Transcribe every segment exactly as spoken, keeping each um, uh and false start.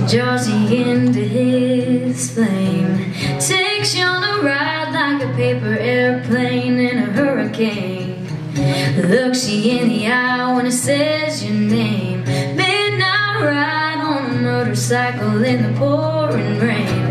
draws you into his flame, takes you on a ride like a paper airplane in a hurricane, looks you in the eye when it says your name. Midnight ride on a motorcycle in the pouring rain.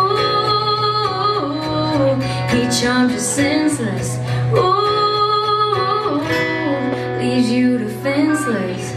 Ooh, he charms you senseless. Ooh, leaves you defenseless.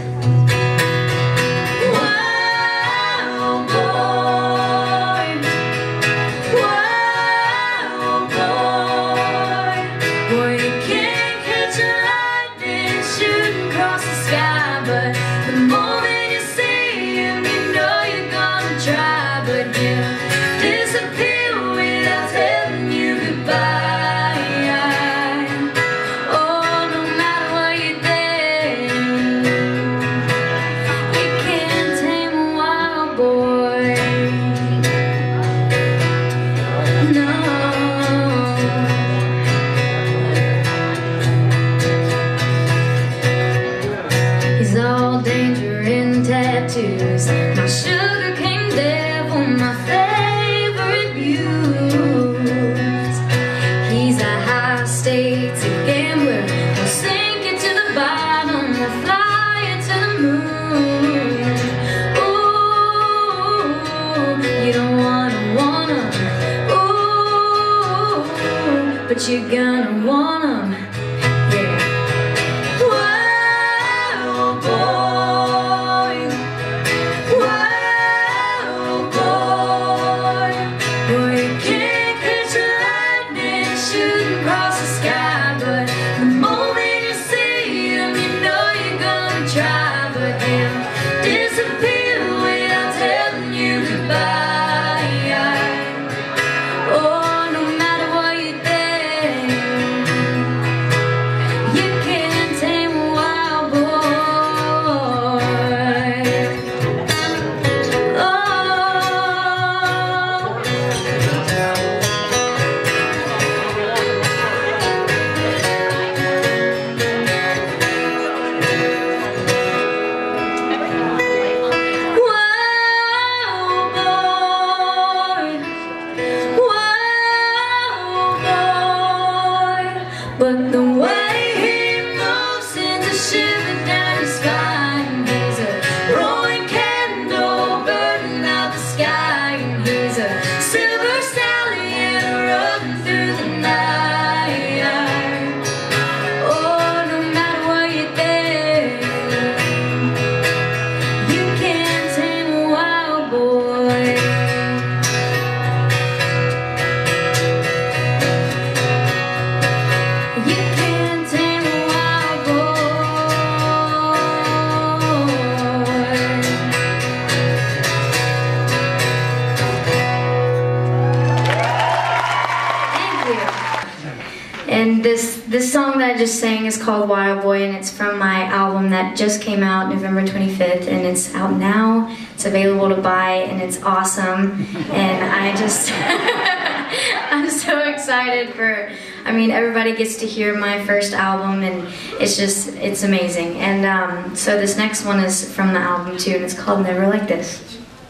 My sugar cane devil, my favorite muse. He's a high stakes gambler. We'll sink it to the bottom, we'll fly it to the moon. Ooh, you don't wanna wanna, ooh, but you're gonna want 'em. Yeah. But the way he moves sends a shiver down your spine. He's a rolling candle burning out the sky, and he's a silver stallion running through the night. Oh, no matter what you think, you can't tame a wild boy. And this, this song that I just sang is called Wild Boy, and it's from my album that just came out November twenty-fifth, and it's out now. It's available to buy, and it's awesome. And I just, I'm so excited for, I mean, everybody gets to hear my first album, and it's just, it's amazing. And um, so this next one is from the album too, and it's called Never Like This.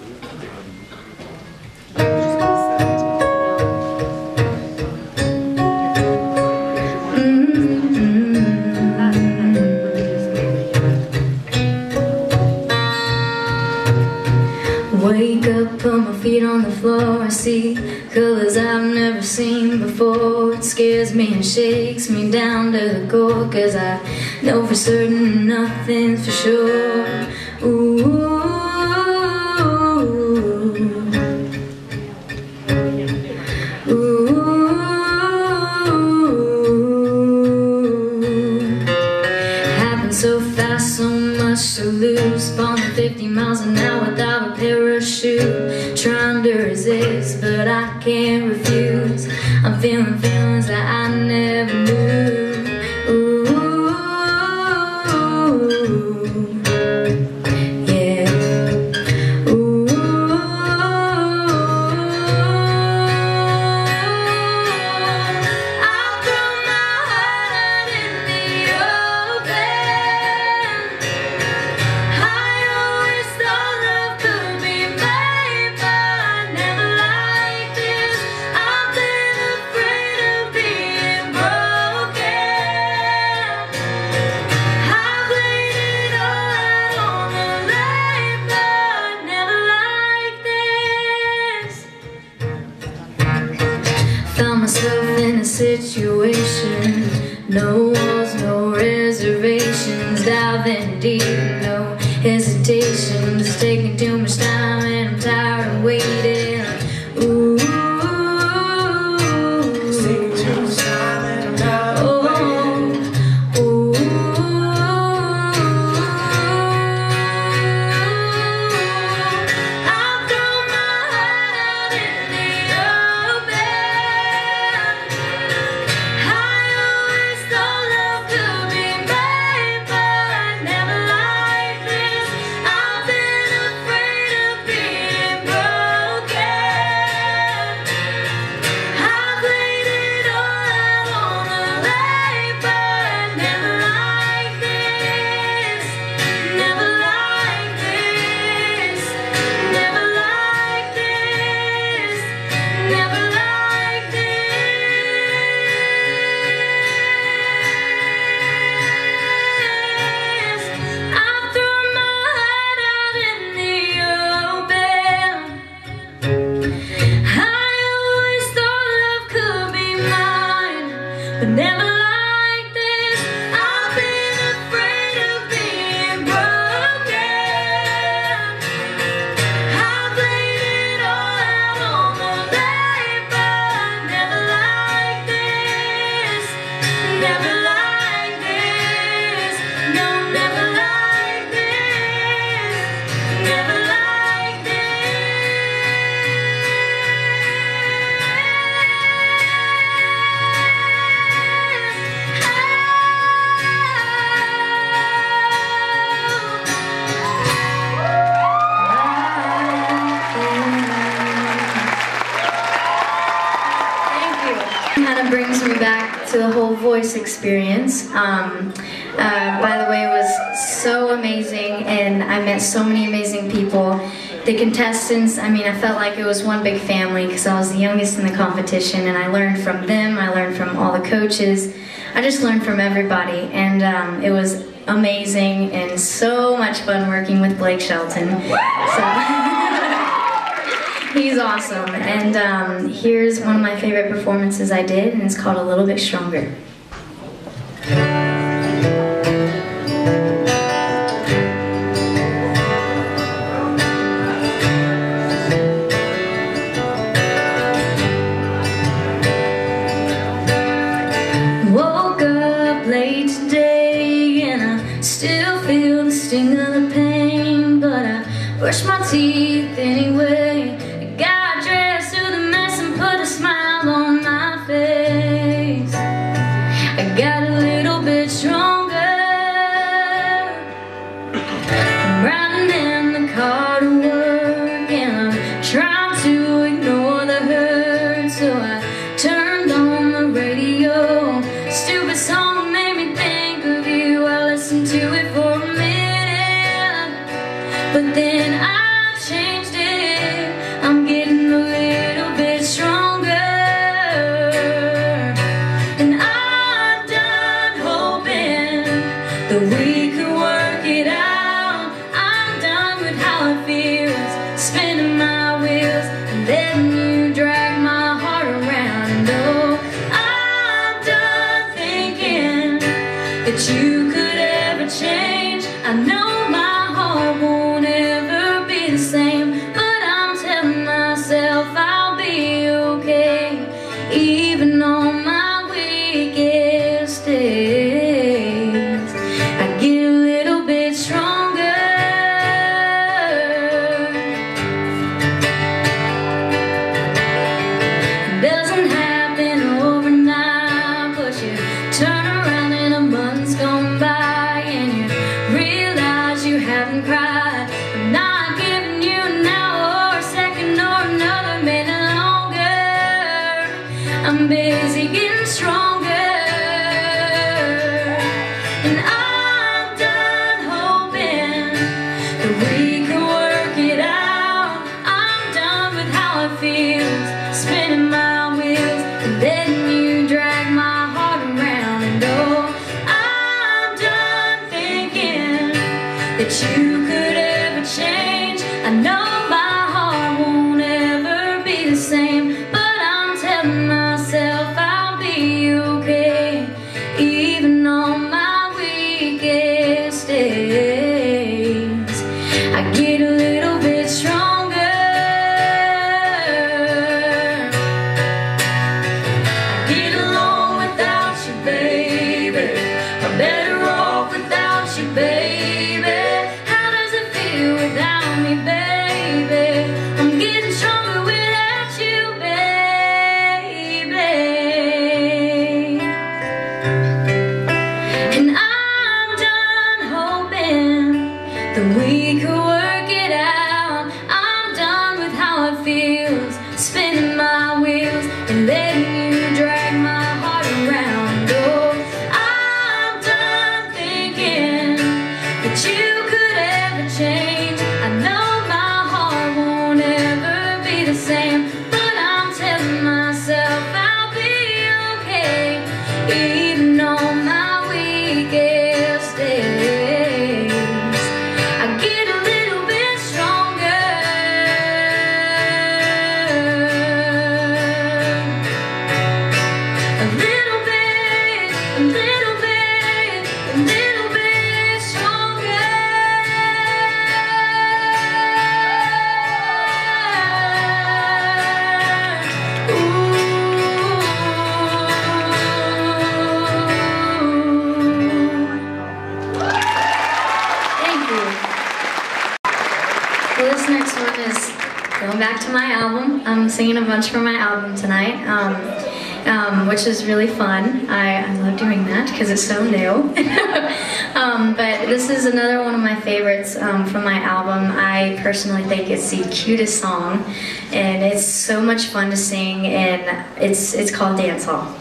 Wake up, put my feet on the floor, I see colors I've never seen before. It scares me and shakes me down to the core, 'cause I know for certain nothing's for sure. Ooh, so fast, so much to lose. Falling fifty miles an hour without a parachute. Trying to resist, but I can't refuse. I'm feeling feelings that I never knew. Ooh, yeah. Ooh, I'll throw my heart out in the open. I always thought love could be made. situation. No walls, no reservations, diving deep, no hesitation. It's taking too much time and I'm tired of waiting. Ooh, it's taking too much time and I'm tired of waiting. Ooh, I've thrown my heart out in the open. I always thought love could be made, but never like this. I've been afraid of being broken. I've laid it all out on the line, but never like this. Never like this. Never like this. Never like this. I've thrown my heart out in the open. I always thought love could be mine, but never like this. I've been afraid of being broken. I've laid it all out on the line, but never like this. Never like this. No, never like this. Never like Kind of brings me back to the whole voice experience. Um, uh, by the way, it was so amazing, and I met so many amazing people. The contestants, I mean, I felt like it was one big family because I was the youngest in the competition, and I learned from them, I learned from all the coaches. I just learned from everybody, and um, it was amazing and so much fun working with Blake Shelton. So. He's awesome, and um, here's one of my favorite performances I did, and it's called A Little Bit Stronger. Woke up late today, and I still feel the sting of the pain, but I brush my teeth anyway. Got dressed through the mess and put a smile on my face. I got a little bit stronger. I'm riding in the car to work, and I'm trying to ignore the hurt, so I turned on the radio. Stupid song made me think of you. I listened to it for a minute, but then I changed it. I'm getting a little bit stronger, and I'm done hoping that we could work it out. I'm done with how it feels, spinning my wheels and letting you drag my heart around. And oh, I'm done thinking that you could ever change. I know my heart won't ever be the same. get a little bit stronger. I get along without you, baby. I'm better off without you, baby. How does it feel without me, baby? I'm getting stronger without you, baby. And I'm done hoping that we could work it out. I'm done with how it feels, spinning my wheels and letting you drag my heart around. Oh, I'm done thinking that you could ever change. I know my heart won't ever be the same, but I'm telling myself I'll be okay, even on my weakest days. I get a little bit stronger. A little bit, a little bit, a little bit stronger. Thank you. Well, this next one is going back to my album. I'm singing a bunch from my album tonight, um, um, which is really fun. I, I love doing that because it's so new. um, but this is another one of my favorites um, from my album. I personally think it's the cutest song, and it's so much fun to sing, and it's, it's called Dance Hall.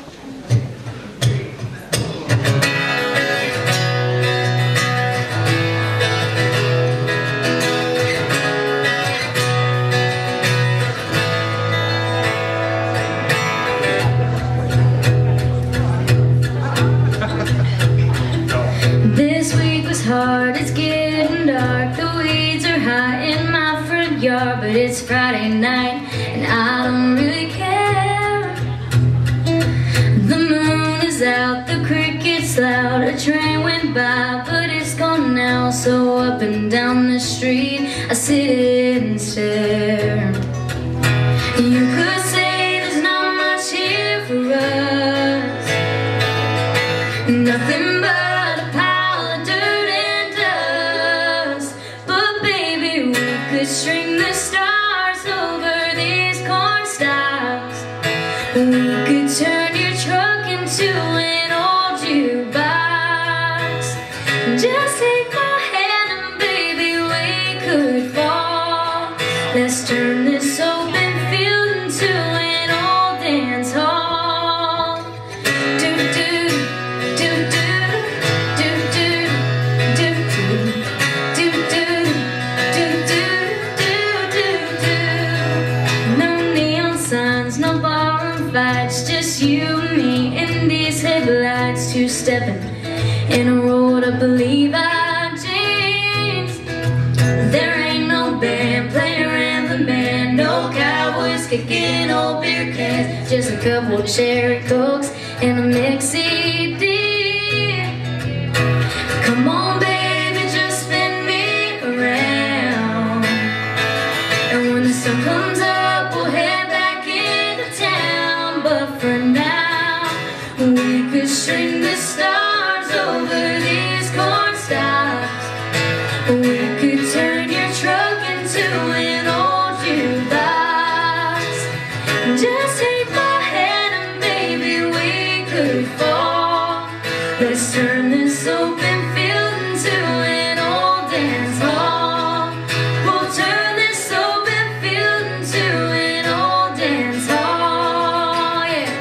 This week was hard, it's getting dark. The weeds are high in my front yard, but it's Friday night and I don't really care. The moon is out, the cricket's loud. A train went by, but it's gone now. So up and down the street I sit and stare. You could say there's not much here for us, nothing but string the stars over these corn stalks. We could turn your truck into an old jukebox. Just take my hand and baby we could fall. Let's turn this open field into an old dance hall. Do do do do do do do do do do. No barroom fights, just you and me in these headlights, two-stepping in a rolled-up Levi jeans. There ain't no band playing the band, no cowboys kicking old beer cans, just a couple cherry cokes and a mix C D. Come on, baby, just spin me around, and when the sun comes up, we'll head back into town. But for now, we could string the stars over these corn stalks. We could turn your truck into an old jukebox. Just take my hand and baby we could fall. Let's turn this open field into an old dance hall. We'll turn this open field into an old dance hall, yeah.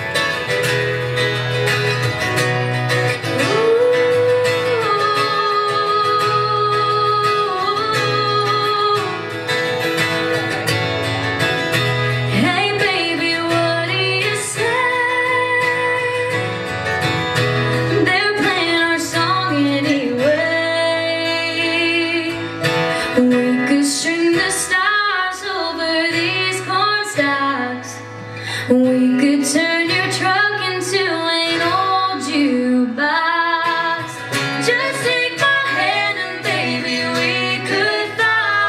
Hey baby, what do you say? They're playing our song anyway. We could string the stars over these corn stalks. We could turn your truck into an old jukebox. Just take my hand and baby we could fly.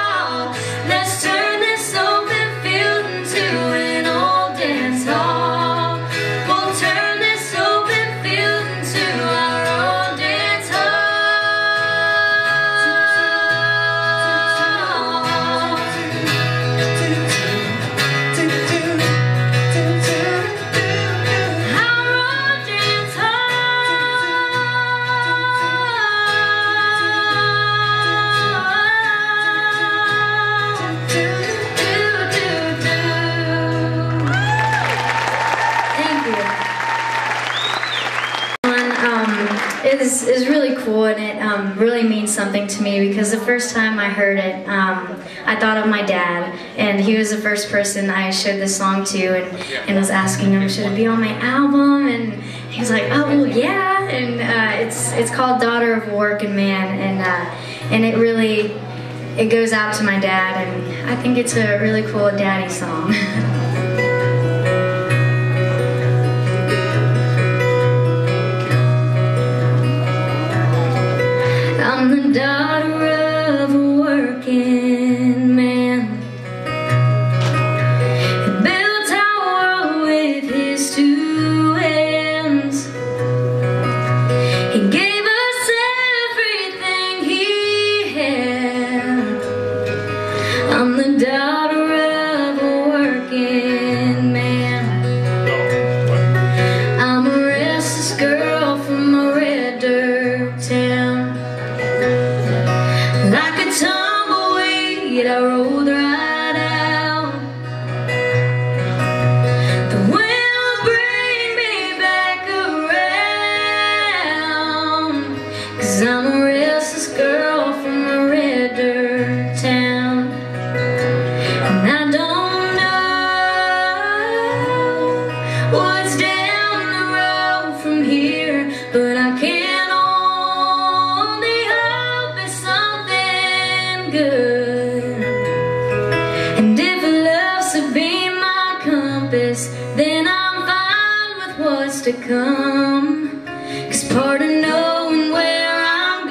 cool, and it um, really means something to me because the first time I heard it, um, I thought of my dad, and he was the first person I showed this song to, and, and was asking him, should it be on my album? And he was like, oh, well, yeah, and uh, it's it's called Daughter of a Working Man, and, uh, and it really, it goes out to my dad, and I think it's a really cool daddy song. I'm the daughter of a working man. He built our world with his two hands. He gave us everything he had. I'm the daughter of a working man. I'm a restless girl from a red dirt town. Like a tumbleweed, I rolled right out. The wind will bring me back around, 'cause I'm a restless girl from a red dirt town. And I don't know what's down the road from here, but I can good. And if love's to be my compass, then I'm fine with what's to come. 'Cause part of knowing where I'm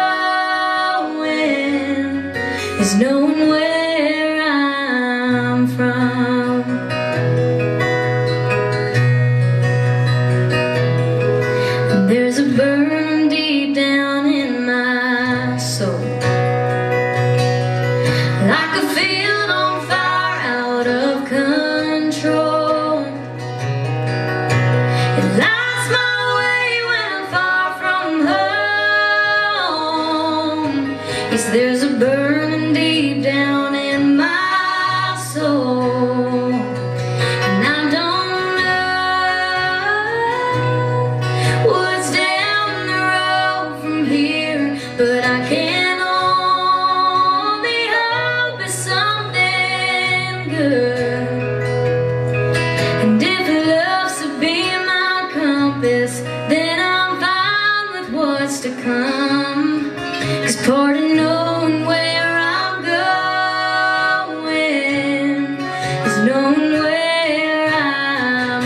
going is knowing where I'm from. And there's a burn deep down in my soul, like a field on fire out of control. It lights my way when I'm far from home. Yes, there's a burning deep down in my soul. And I don't know what's down the road from here, but I can and if love's to be my compass, then I'm fine with what's to come. 'Cause part of knowing where I'm going is knowing where I'm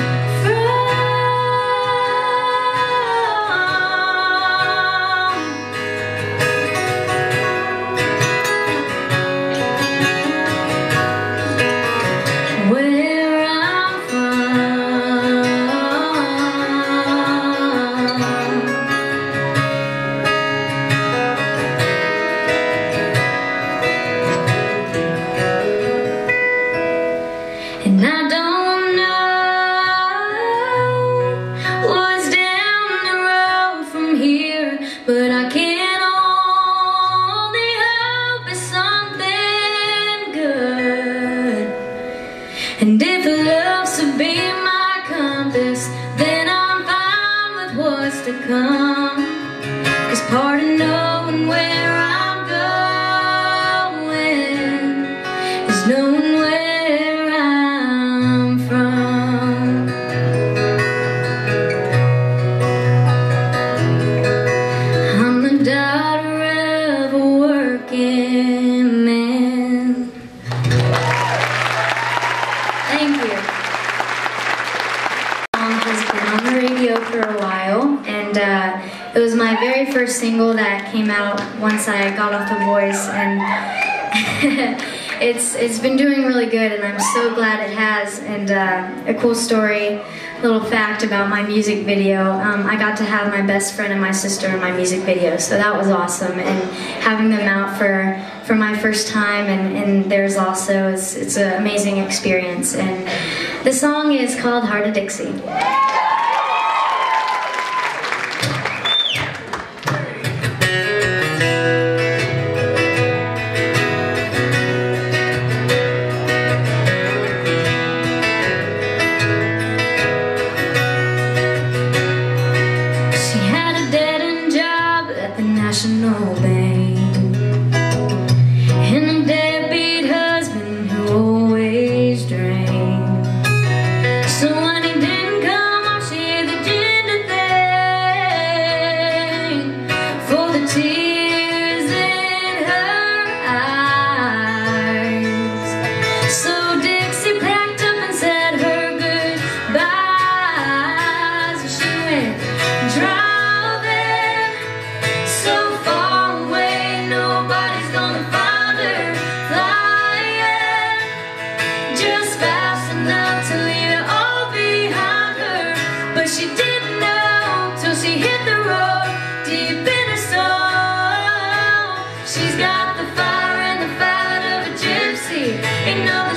where I'm from. And I don't know what's down the road from here, but I can only hope it's something good. And if love's to be my compass, then I'm fine with what's to come. 'Cause part of knowing where I'm going is knowing where I'm from. I'm the daughter of a working man. Thank you. Song has been on the radio for a while, and uh, it was my very first single that came out once I got off The Voice, and it's it's been doing really good, and I'm so glad it has. And uh, a cool story, little fact about my music video, um, I got to have my best friend and my sister in my music video, so that was awesome. And having them out for for my first time, and, and theirs also, it's, it's an amazing experience. And the song is called Heart of Dixie.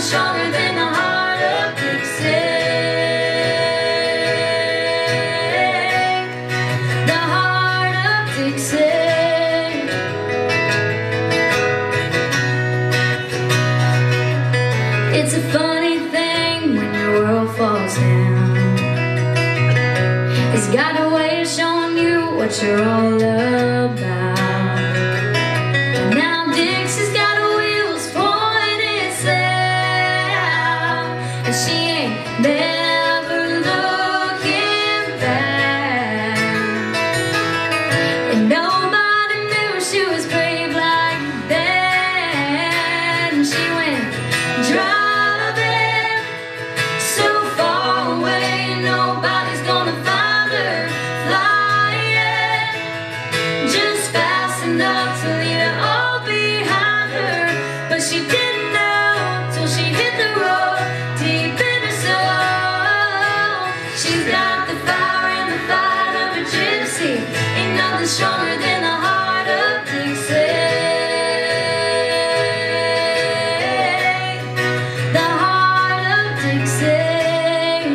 stronger than the heart of Dixie. The heart of Dixie. It's a funny thing when your world falls down. It's got a way of showing you what you're all about. Now Dixie's got her wheels pointed south, and she ain't never looking back. And nobody knew she was brave like that. And she went driving so far away, nobody's gonna find her. Flying just fast enough to leave it all behind her. But she didn't know till she hit the road deep in her soul. She's got the fire and the fight of a gypsy. Ain't nothing stronger than the heart of Dixie. The heart of Dixie.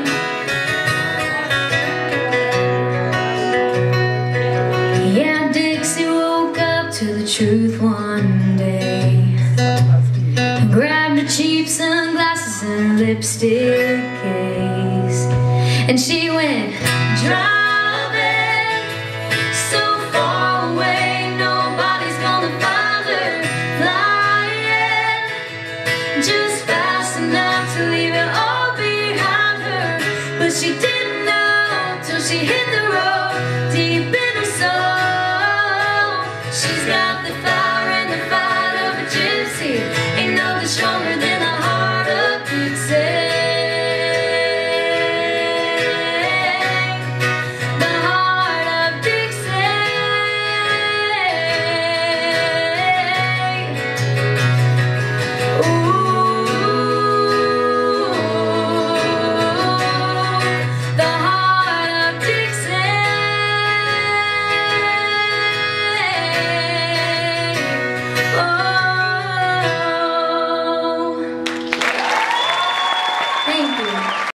Yeah, Dixie woke up to the truth one day, grabbed her cheap sunglasses and her lipstick case, and she went driving so far away, nobody's gonna find her. Flying just fast enough to leave it all behind her. But she didn't know till she hit the road deep in her soul. She's got the fire